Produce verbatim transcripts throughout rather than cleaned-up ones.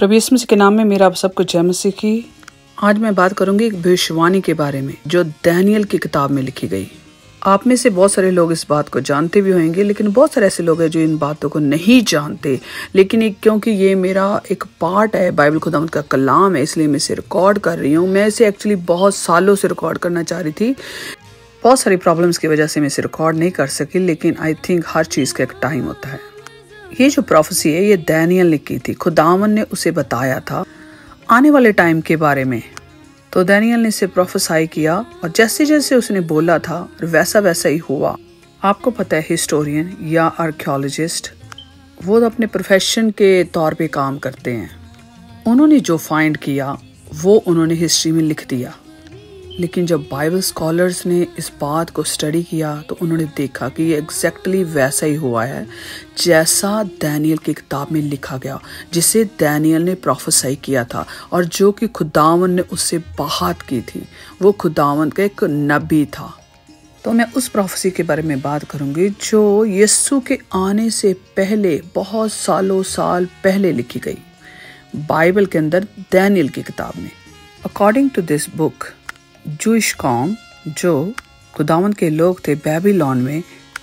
प्रभु यीशु मसीह के नाम में मेरा आप सबको जय मसीह की। आज मैं बात करूंगी एक भविष्यवाणी के बारे में जो दानियेल की किताब में लिखी गई। आप में से बहुत सारे लोग इस बात को जानते भी होंगे, लेकिन बहुत सारे ऐसे लोग हैं जो इन बातों को नहीं जानते। लेकिन एक क्योंकि ये मेरा एक पार्ट है, बाइबल खुदावंद का कलाम है, इसलिए मैं इसे रिकॉर्ड कर रही हूँ। मैं इसे एक्चुअली बहुत सालों से रिकॉर्ड करना चाह रही थी। बहुत सारी प्रॉब्लम्स की वजह से मैं इसे रिकॉर्ड नहीं कर सकी, लेकिन आई थिंक हर चीज़ का एक टाइम होता है। ये जो प्रोफेसी है ये दानियेल ने की थी। खुदावन ने उसे बताया था आने वाले टाइम के बारे में। तो दानियेल ने इसे प्रोफेसाई किया और जैसे जैसे उसने बोला था वैसा वैसा ही हुआ। आपको पता है हिस्टोरियन या आर्कियोलॉजिस्ट वो तो अपने प्रोफेशन के तौर पे काम करते हैं। उन्होंने जो फाइंड किया वो उन्होंने हिस्ट्री में लिख दिया। लेकिन जब बाइबल स्कॉलर्स ने इस बात को स्टडी किया तो उन्होंने देखा कि ये एग्जैक्टली वैसा ही हुआ है जैसा दानियेल की किताब में लिखा गया, जिसे दानियेल ने प्रोफेसाई किया था और जो कि खुदावन ने उससे बात की थी। वो खुदावन का एक नबी था। तो मैं उस प्रोफेसी के बारे में बात करूंगी जो यीशु के आने से पहले, बहुत सालों साल पहले लिखी गई बाइबल के अंदर दानियेल की किताब में। According to this book, Jewish कौम जो खुदावंद के लोग थे बेबीलोन में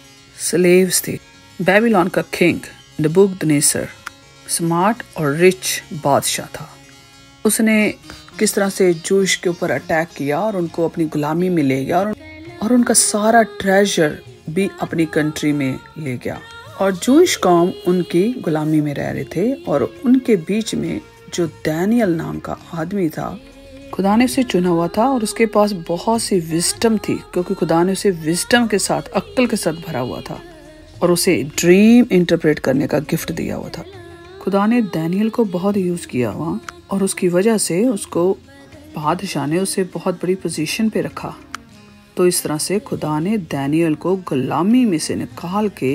स्लेव्स थे। बेबीलोन का किंग नबूकदनेस्सर स्मार्ट और रिच बादशाह था। उसने किस तरह से जूइश के ऊपर अटैक किया और उनको अपनी गुलामी में ले गया और, और उनका सारा ट्रेजर भी अपनी कंट्री में ले गया। और जूइश कौम उनकी गुलामी में रह रहे थे और उनके बीच में जो दानियेल नाम का आदमी था, खुदा ने उसे चुना हुआ था और उसके पास बहुत सी विजडम थी, क्योंकि खुदा ने उसे विजडम के साथ, अक्ल के साथ भरा हुआ था और उसे ड्रीम इंटरप्रेट करने का गिफ्ट दिया हुआ था। खुदा ने दानियेल को बहुत यूज किया हुआ और उसकी वजह से उसको बादशाह ने उसे बहुत बड़ी पोजीशन पे रखा। तो इस तरह से खुदा ने दानियेल को गुलामी में से निकाल के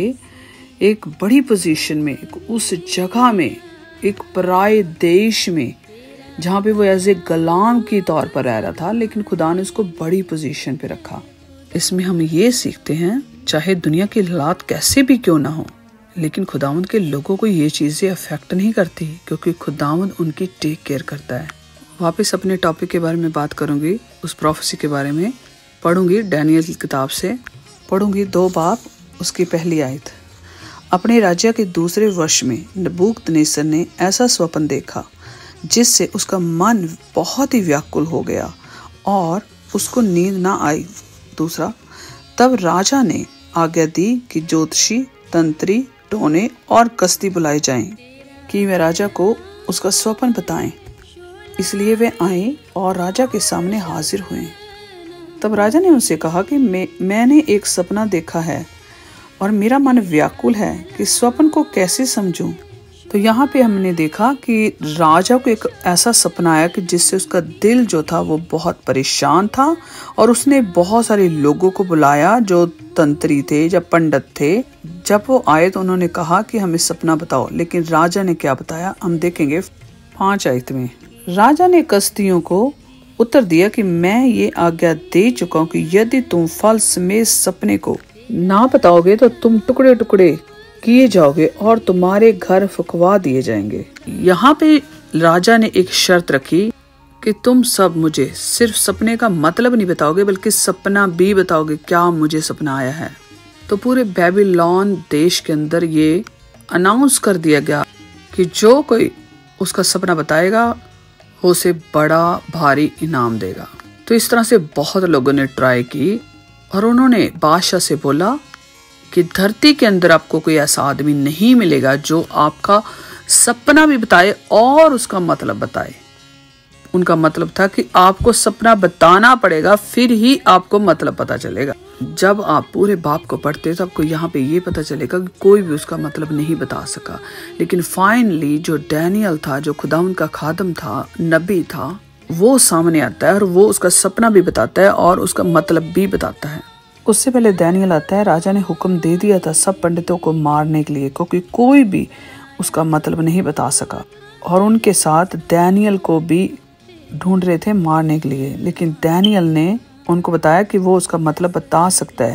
एक बड़ी पोजीशन में, उस जगह में, एक पराये देश में जहाँ पे वो एज ए गुलाम की तौर पर रह रहा था, लेकिन खुदा ने उसको बड़ी पोजीशन पे रखा। इसमें हम ये सीखते हैं चाहे दुनिया के हालात कैसे भी क्यों ना हो, लेकिन खुदावंद के लोगों को ये चीज़ें अफेक्ट नहीं करती, क्योंकि खुदावंद उनकी टेक केयर करता है। वापस अपने टॉपिक के बारे में बात करूंगी, उस प्रोफेसी के बारे में पढ़ूंगी। दानियेल की किताब से पढ़ूंगी दो बाब, उसकी पहली आयत। अपने राज्य के दूसरे वर्ष में नबूकदनेस्सर ने ऐसा स्वप्न देखा जिससे उसका मन बहुत ही व्याकुल हो गया और उसको नींद ना आई। दूसरा, तब राजा ने आज्ञा दी कि ज्योतिषी, तंत्री, टोने और कसदी बुलाए जाएं कि वे राजा को उसका स्वप्न बताएं। इसलिए वे आए और राजा के सामने हाजिर हुए। तब राजा ने उनसे कहा कि मैं मैंने एक सपना देखा है और मेरा मन व्याकुल है कि स्वप्न को कैसे समझूं। तो यहाँ पे हमने देखा कि राजा को एक ऐसा सपना आया कि जिससे उसका दिल जो था वो बहुत परेशान था और उसने बहुत सारे लोगों को बुलाया जो तंत्री थे या पंडित थे। जब वो आए तो उन्होंने कहा कि हमें सपना बताओ, लेकिन राजा ने क्या बताया हम देखेंगे पांच आयत में। राजा ने कसदियों को उत्तर दिया कि मैं ये आज्ञा दे चुका हूँ कि यदि तुम फल समेत सपने को ना बताओगे तो तुम टुकड़े टुकड़े किए जाओगे और तुम्हारे घर फुकवा दिए जाएंगे। यहाँ पे राजा ने एक शर्त रखी कि तुम सब मुझे सिर्फ सपने का मतलब नहीं बताओगे, बल्कि सपना भी बताओगे, क्या मुझे सपना आया है। तो पूरे बेबीलोन देश के अंदर ये अनाउंस कर दिया गया कि जो कोई उसका सपना बताएगा वो उसे बड़ा भारी इनाम देगा। तो इस तरह से बहुत लोगों ने ट्राई की और उन्होंने बादशाह से बोला कि धरती के अंदर आपको कोई ऐसा आदमी नहीं मिलेगा जो आपका सपना भी बताए और उसका मतलब बताए। उनका मतलब था कि आपको सपना बताना पड़ेगा, फिर ही आपको मतलब पता चलेगा। जब आप पूरे बाप को पढ़ते तो आपको यहाँ पे ये पता चलेगा कि कोई भी उसका मतलब नहीं बता सका। लेकिन फाइनली जो दानियेल था, जो खुदावंद का खादम था, नबी था, वो सामने आता है और वो उसका सपना भी बताता है और उसका मतलब भी बताता है। उससे पहले दानियेल आता है, राजा ने हुक्म दे दिया था सब पंडितों को मारने के लिए, क्योंकि कोई भी उसका मतलब नहीं बता सका। और उनके साथ दानियेल को भी ढूंढ रहे थे मारने के लिए, लेकिन दानियेल ने उनको बताया कि वो उसका मतलब बता सकता है।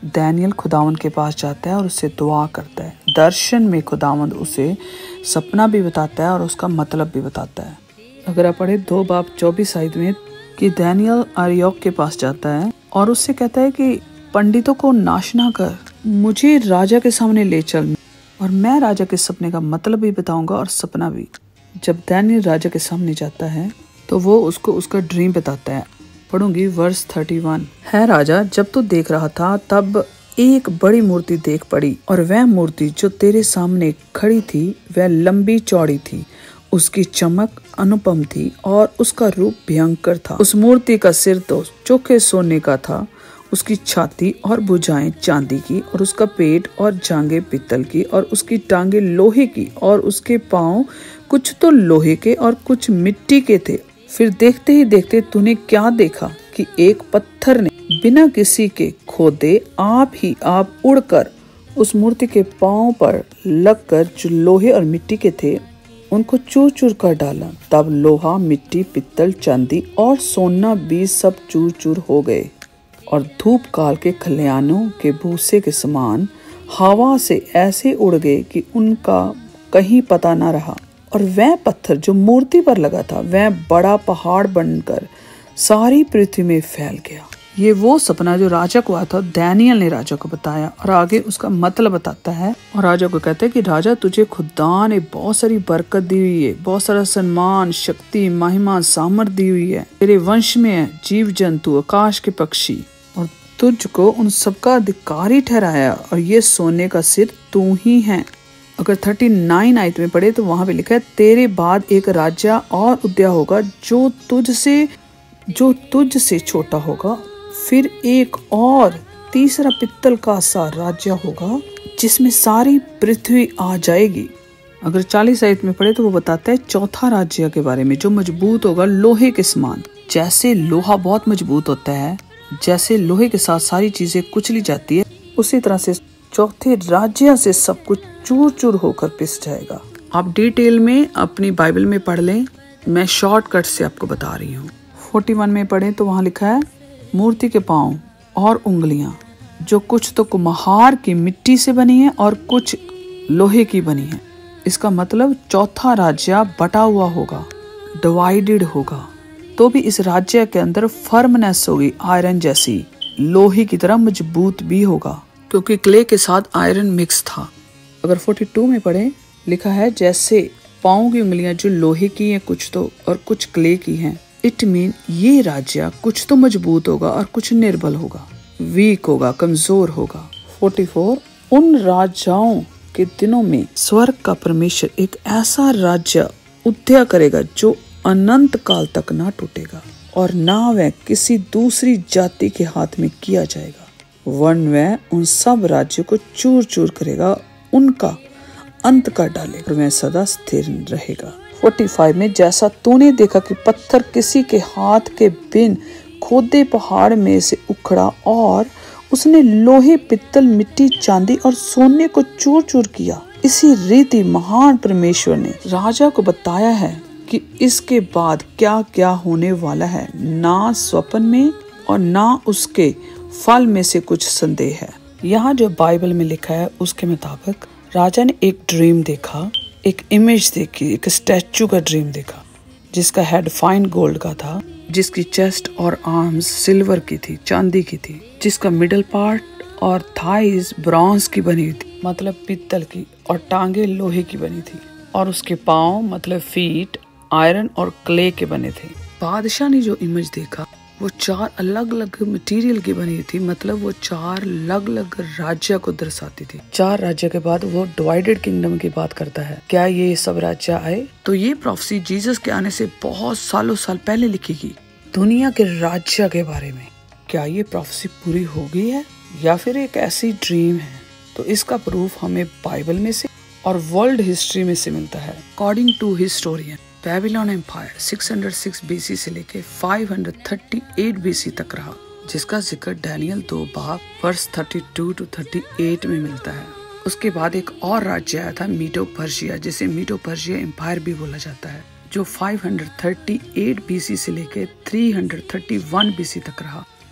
दानियल खुदावंद के पास जाता है और उससे दुआ करता है। दर्शन में खुदावंद उसे सपना भी बताता है और उसका मतलब भी बताता है। अगर आप पढ़े दो बाब चौबीस आयत में कि दानियल आर्योक के पास जाता है और उससे कहता है कि पंडितों को नाश ना कर, मुझे राजा के सामने ले चल और मैं राजा के सपने का मतलब भी बताऊंगा और सपना भी। जब दानियल राजा के सामने जाता है तो वो उसको उसका ड्रीम बताता है। पढ़ूंगी वर्स थर्टी वन। है राजा, जब तू देख रहा था तब एक बड़ी मूर्ति देख पड़ी और वह मूर्ति जो तेरे सामने खड़ी थी वह लंबी चौड़ी थी, उसकी चमक अनुपम थी और उसका रूप भयंकर था। उस मूर्ति का सिर तो चोखे सोने का था, उसकी छाती और भुजाएं चांदी की और उसका पेट और जांघें पीतल की और उसकी टांगे लोहे की और उसके पांव कुछ तो लोहे के और कुछ मिट्टी के थे। फिर देखते ही देखते तूने क्या देखा कि एक पत्थर ने बिना किसी के खोदे आप ही आप उड़कर उस मूर्ति के पांव पर लगकर जो लोहे और मिट्टी के थे उनको चूर चूर कर डाला। तब लोहा, मिट्टी, पित्तल, चांदी और सोना भी सब चूर चूर हो गए और धूप काल के खलियानों के भूसे के समान हवा से ऐसे उड़ गए कि उनका कहीं पता न रहा। और वह पत्थर जो मूर्ति पर लगा था वह बड़ा पहाड़ बनकर सारी पृथ्वी में फैल गया। ये वो सपना जो राजा को आया था, दानियल ने राजा को बताया और आगे उसका मतलब बताता है। और राजा को कहता है कि राजा, तुझे खुदा ने बहुत सारी बरकत दी हुई है, बहुत सारा सम्मान, शक्ति, महिमा, सामर्थ दी हुई है। तेरे वंश में है जीव जंतु, आकाश के पक्षी, और तुझको उन सबका अधिकारी ठहराया और ये सोने का सिर तू ही है। अगर थर्टी नाइन आयत में पढ़े तो वहां पे लिखा है, तेरे बाद एक राजा और उदय होगा जो तुझसे जो तुझ से छोटा होगा। फिर एक और तीसरा पित्तल का सा राज्य होगा जिसमें सारी पृथ्वी आ जाएगी। अगर चालीस आयत में पढ़े तो वो बताता है चौथा राज्य के बारे में जो मजबूत होगा लोहे के समान। जैसे लोहा बहुत मजबूत होता है, जैसे लोहे के साथ सारी चीजें कुचली जाती है, उसी तरह से चौथे राज्य से सब कुछ चूर चूर होकर पिस जाएगा। आप डिटेल में अपनी बाइबल में पढ़ लें, मैं शॉर्टकट से आपको बता रही हूँ। फोर्टी वन में पढ़े तो वहाँ लिखा है, मूर्ति के पांव और उंगलियां जो कुछ तो कुम्हार की मिट्टी से बनी है और कुछ लोहे की बनी है। इसका मतलब चौथा राज्य बटा हुआ होगा, डिवाइडेड होगा। तो भी इस राज्य के अंदर फर्मनेस होगी, आयरन जैसी, लोहे की तरह मजबूत भी होगा क्योंकि क्ले के साथ आयरन मिक्स था। अगर फोर्टी टू में पढ़े लिखा है, जैसे पांव की उंगलियां जो लोहे की हैं कुछ तो और कुछ क्ले की हैं। इट मीन ये राज्य कुछ तो मजबूत होगा और कुछ निर्बल होगा, वीक होगा, कमजोर होगा। फोर्टी फोर, उन राजाओं के दिनों में स्वर्ग का परमेश्वर एक ऐसा राज्य उदय करेगा जो अनंत काल तक ना टूटेगा और ना वह किसी दूसरी जाति के हाथ में किया जाएगा, वरन वह उन सब राज्यों को चूर चूर करेगा, उनका अंत कर डालेगा और वह सदा स्थिर रहेगा। फोर्टी फाइव में, जैसा तूने देखा कि पत्थर किसी के हाथ के बिन खोदे पहाड़ में से उखड़ा और उसने लोहे, पित्तल, मिट्टी, चांदी और सोने को चूर चूर किया, इसी रीति महान परमेश्वर ने राजा को बताया है कि इसके बाद क्या क्या होने वाला है। ना स्वप्न में और ना उसके फल में से कुछ संदेह है। यहाँ जो बाइबल में लिखा है उसके मुताबिक राजा ने एक ड्रीम देखा, एक इमेज देखी, एक स्टैचू का ड्रीम देखा जिसका हेड फाइन गोल्ड का था, जिसकी चेस्ट और आर्म्स सिल्वर की थी, चांदी की थी, जिसका मिडल पार्ट और थाइज ब्रॉन्ज की बनी थी, मतलब पीतल की, और टांगे लोहे की बनी थी, और उसके पाँव मतलब फीट आयरन और क्ले के बने थे। बादशाह ने जो इमेज देखा वो चार अलग अलग मटेरियल की बनी थी, मतलब वो चार अलग अलग राज्य को दर्शाती थी। चार राज्य के बाद वो डिवाइडेड किंगडम की बात करता है। क्या ये सब राज्य आए? तो ये प्रोफेसी जीसस के आने से बहुत सालों साल पहले लिखी गई दुनिया के राज्य के बारे में। क्या ये प्रोफेसी पूरी हो गई है या फिर एक ऐसी ड्रीम है? तो इसका प्रूफ हमें बाइबल में से और वर्ल्ड हिस्ट्री में से मिलता है। According to historian, Babylon empire six hundred six BC से लेके five hundred thirty eight BC तक रहा, जिसका जिक्र डैनियल दो बाब verse thirty two to thirty eight में मिलता है। उसके बाद एक और राज्य आया था मीडो पर्शिया, जिसे मीडो पर्शिया एम्पायर भी बोला जाता है, जो five hundred thirty eight BC से लेके three hundred thirty one BC तक रहा।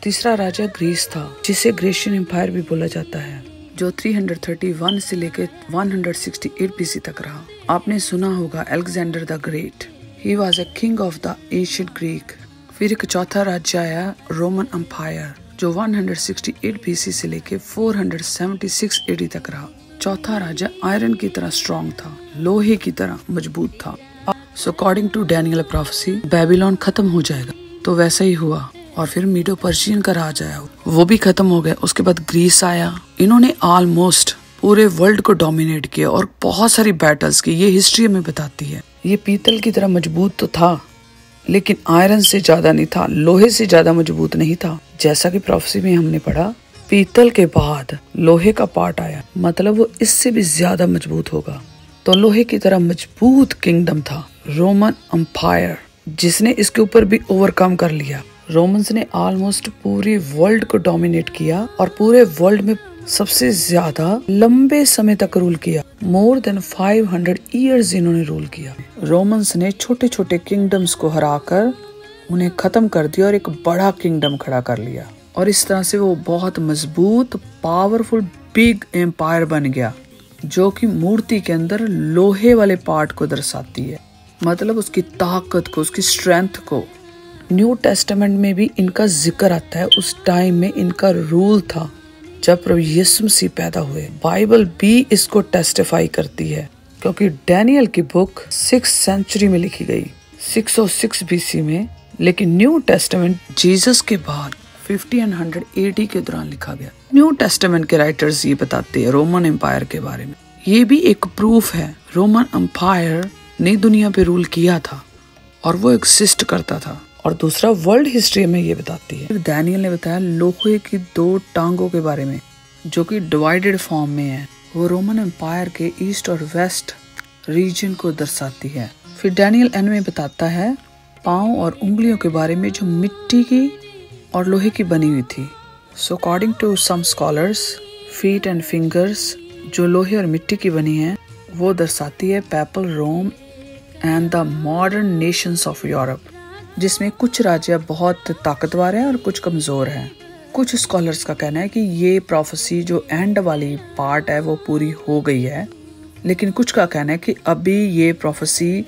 तीसरा राजा ग्रीस था, जिसे ग्रीशियन एम्पायर भी बोला जाता है, जो तीन सौ इकतीस से लेकर एक सौ अड़सठ बीसी तक रहा। आपने सुना होगा Alexander the great, he was a king of the ancient Greek. फिर एक चौथा राज्य आया रोमन एम्पायर, जो एक सौ अड़सठ बीसी से लेकर चार सौ छिहत्तर एडी तक रहा। चौथा राजा आयरन की तरह स्ट्रॉन्ग था, लोहे की तरह मजबूत था। So according to Daniel prophecy Babylon खत्म हो जाएगा, तो वैसा ही हुआ। और फिर मीडो पर्शियन का राज आया, वो भी खत्म हो गया। उसके बाद ग्रीस आया। इन्होंने ऑलमोस्ट पूरे वर्ल्ड को डोमिनेट किया और बहुत सारी बैटल्स की, ये हिस्ट्री हमें बताती है। ये पीतल की तरह मजबूत तो था, लेकिन आयरन से ज्यादा नहीं था, लोहे से ज्यादा मजबूत नहीं था। जैसा कि प्रोफेसी में हमने पढ़ा, पीतल के बाद लोहे का पार्ट आया, मतलब वो इससे भी ज्यादा मजबूत होगा। तो लोहे की तरह मजबूत किंगडम था रोमन एम्पायर, जिसने इसके ऊपर भी ओवरकम कर लिया। रोमन्स ने ऑलमोस्ट पूरे वर्ल्ड को डोमिनेट किया और पूरे वर्ल्ड में सबसे ज्यादा लंबे समय तक रूल किया। मोर देन पाँच सौ इयर्स इन्होंने रूल किया। रोमन्स ने छोटे छोटे किंगडम्स को हराकर उन्हें खत्म कर दिया और एक बड़ा किंगडम खड़ा कर लिया, और इस तरह से वो बहुत मजबूत, पावरफुल, बिग एम्पायर बन गया, जो कि मूर्ति के अंदर लोहे वाले पार्ट को दर्शाती है, मतलब उसकी ताकत को, उसकी स्ट्रेंथ को। न्यू टेस्टामेंट में भी इनका जिक्र आता है। उस टाइम में इनका रूल था जब प्रभु यीशु मसीह पैदा हुए। बाइबल भी इसको टेस्टिफाई करती है, क्योंकि डैनियल की बुक सिक्स सेंचुरी में लिखी गई, छह सौ छह बीसी में, लेकिन न्यू टेस्टामेंट जीसस के बाद पंद्रह सौ एडी के दौरान लिखा गया। न्यू टेस्टामेंट के राइटर्स ये बताते हैं रोमन एम्पायर के बारे में। ये भी एक प्रूफ है, रोमन एम्पायर ने दुनिया पे रूल किया था और वो एग्जिस्ट करता था। और दूसरा, वर्ल्ड हिस्ट्री में ये बताती है। डैनियल ने बताया लोहे की दो टांगों के बारे में, जो कि डिवाइडेड फॉर्म में है। वो रोमन एम्पायर के ईस्ट और वेस्ट रीजन को दर्शाती है। फिर डैनियल एन में बताता है पाँव और उंगलियों के बारे में, जो मिट्टी की और लोहे की बनी हुई थी। So according to some scholars, feet and fingers जो लोहे और मिट्टी की बनी है, वो दर्शाती है papal Rome and the modern nations of Europe, जिसमें कुछ राज्य बहुत ताकतवर हैं और कुछ कमजोर हैं। कुछ स्कॉलर्स का कहना है कि ये प्रोफेसी जो एंड वाली पार्ट है वो पूरी हो गई है, लेकिन कुछ का कहना है कि अभी ये प्रोफेसी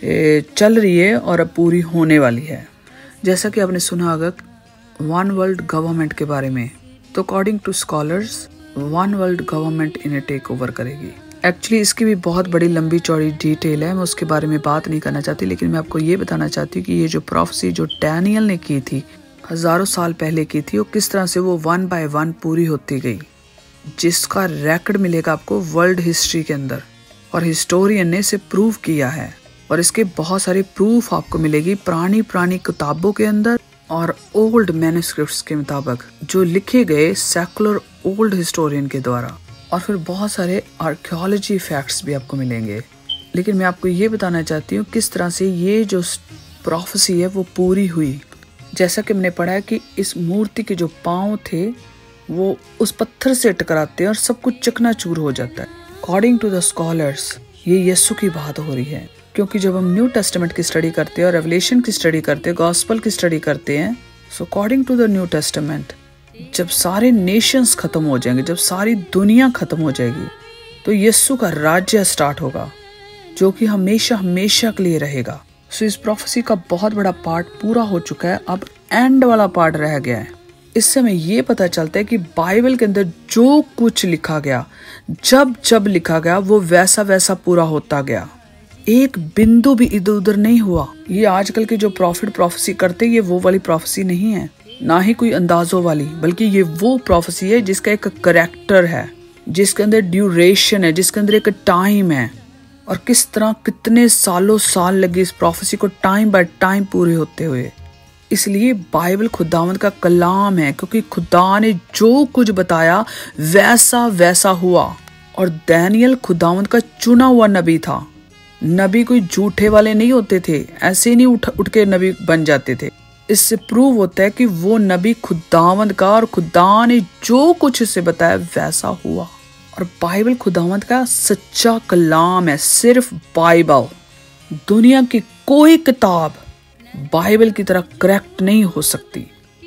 चल रही है और अब पूरी होने वाली है। जैसा कि आपने सुना होगा वन वर्ल्ड गवर्नमेंट के बारे में, तो according to scholars one world government इन्हें टेक ओवर करेगी। एक्चुअली इसकी भी बहुत बड़ी लंबी चौड़ी डिटेल है, मैं उसके बारे में बात नहीं करना चाहती, लेकिन मैं आपको ये बताना चाहती हूँ कि ये जो प्रोफेसी जो डैनियल ने की थी, हजारों साल पहले की थी, वो किस तरह से वो वन बाय वन पूरी होती गई, जिसका रिकॉर्ड मिलेगा आपको वर्ल्ड हिस्ट्री के अंदर, और हिस्टोरियन ने इसे प्रूव किया है। और इसके बहुत सारे प्रूफ आपको मिलेगी पुरानी पुरानी किताबों के अंदर और ओल्ड मैन्युस्क्रिप्ट्स के मुताबिक, जो लिखे गए सेकुलर ओल्ड हिस्टोरियन के द्वारा। और फिर बहुत सारे आर्कियोलॉजी फैक्ट्स भी आपको मिलेंगे। लेकिन मैं आपको ये बताना चाहती हूँ किस तरह से ये जो प्रोफेसी है वो पूरी हुई। जैसा कि मैंने पढ़ा है कि इस मूर्ति के जो पाँव थे वो उस पत्थर से टकराते हैं और सब कुछ चकनाचूर हो जाता है। अकॉर्डिंग टू द स्कॉलर्स ये यीशु की बात हो रही है, क्योंकि जब हम न्यू टेस्टामेंट की स्टडी करते हैं और रेवलेशन की स्टडी करते हैं, गॉस्पल की स्टडी करते हैं, so according to the new testament जब सारे नेशंस खत्म हो जाएंगे, जब सारी दुनिया खत्म हो जाएगी, तो यीशु का राज्य स्टार्ट होगा, जो कि हमेशा हमेशा के लिए रहेगा। सो इस प्रोफेसी का बहुत बड़ा पार्ट पूरा हो चुका है, अब एंड वाला पार्ट रह गया है। इससे हमें ये पता चलता है कि बाइबल के अंदर जो कुछ लिखा गया, जब जब लिखा गया, वो वैसा वैसा पूरा होता गया, एक बिंदु भी इधर उधर नहीं हुआ। ये आजकल के जो प्रॉफिट प्रोफेसी करते हैं, ये वो वाली प्रोफेसी नहीं है, ना ही कोई अंदाजों वाली, बल्कि ये वो प्रोफेसी है जिसका एक करेक्टर है, जिसके अंदर ड्यूरेशन है, जिसके अंदर एक टाइम है, और किस तरह कितने सालों साल लगे इस प्रोफेसी को टाइम बाय टाइम पूरे होते हुए। इसलिए बाइबल खुदावंद का कलाम है, क्योंकि खुदा ने जो कुछ बताया वैसा वैसा हुआ। और डैनियल खुदावंद का चुना हुआ नबी था। नबी कोई झूठे वाले नहीं होते थे, ऐसे ही नहीं उठ उठ के नबी बन जाते थे। इससे प्रूव होता है कि वो नबी खुदावंद का, और खुदा ने जो कुछ इसे बताया वैसा हुआ। और बाइबल खुदावंद का सच्चा कलाम है, सिर्फ बाइबल। दुनिया की कोई किताब बाइबल की तरह करेक्ट नहीं हो सकती।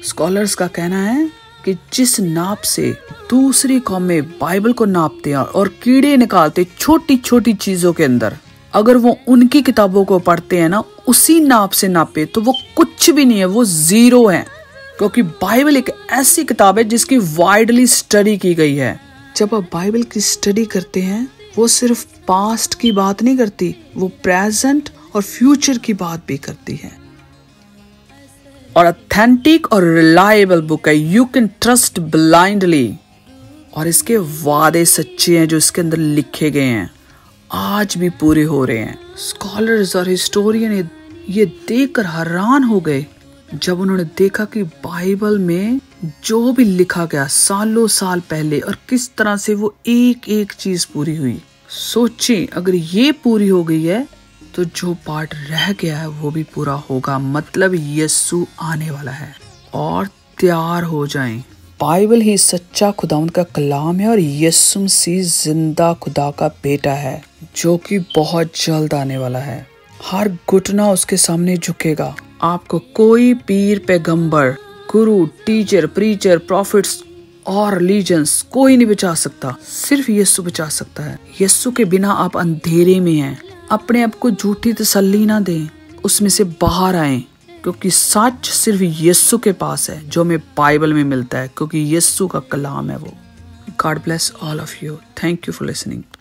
स्कॉलर्स का कहना है कि जिस नाप से दूसरी कौम में बाइबल को नापते हैं और कीड़े निकालते छोटी छोटी चीजों के अंदर, अगर वो उनकी किताबों को पढ़ते हैं ना, उसी नाप से नापे तो वो कुछ भी नहीं है, वो जीरो है। क्योंकि बाइबल एक ऐसी किताब है जिसकी वाइडली स्टडी की गई है। जब आप बाइबल की स्टडी करते हैं, वो सिर्फ पास्ट की बात नहीं करती, वो प्रेजेंट और फ्यूचर की बात भी करती है। और ऑथेंटिक और रिलायबल बुक है, यू कैन ट्रस्ट ब्लाइंडली। और इसके वादे सच्चे हैं जो इसके अंदर लिखे गए हैं, आज भी पूरे हो रहे हैं। स्कॉलर्स और हिस्टोरियन ये देखकर हैरान हो गए जब उन्होंने देखा कि बाइबल में जो भी लिखा गया सालों साल पहले और किस तरह से वो एक एक चीज पूरी हुई। सोचिए, अगर ये पूरी हो गई है तो जो पार्ट रह गया है वो भी पूरा होगा। मतलब यीशु आने वाला है और तैयार हो जाएं। बाइबल ही सच्चा खुदावंद का कलाम है और यीशु मसीह जिंदा खुदा का बेटा है जो कि बहुत जल्द आने वाला है। हर घुटना उसके सामने झुकेगा। आपको कोई पीर, पैगंबर, गुरु, टीचर, प्रीचर, प्रॉफिट्स और रिलीजन्स कोई नहीं बचा सकता, सिर्फ यीशु बचा सकता है। यीशु के बिना आप अंधेरे में हैं। अपने आप को झूठी तसल्ली ना दें, उसमें से बाहर आएं, क्योंकि सच सिर्फ यीशु के पास है जो हमें बाइबल में मिलता है, क्योंकि यीशु का कलाम है वो। God bless all of you. Thank you for listening.